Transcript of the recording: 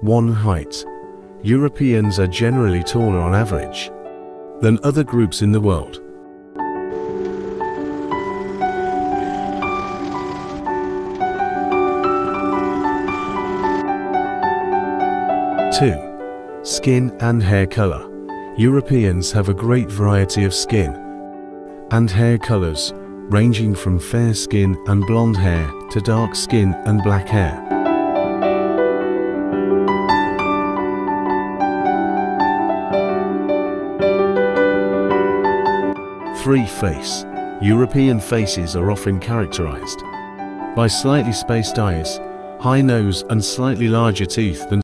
1. Height. Europeans are generally taller on average than other groups in the world. 2. Skin and hair color. Europeans have a great variety of skin and hair colors, ranging from fair skin and blonde hair to dark skin and black hair. 3. Face. European faces are often characterized by slightly spaced eyes, high nose and slightly larger teeth than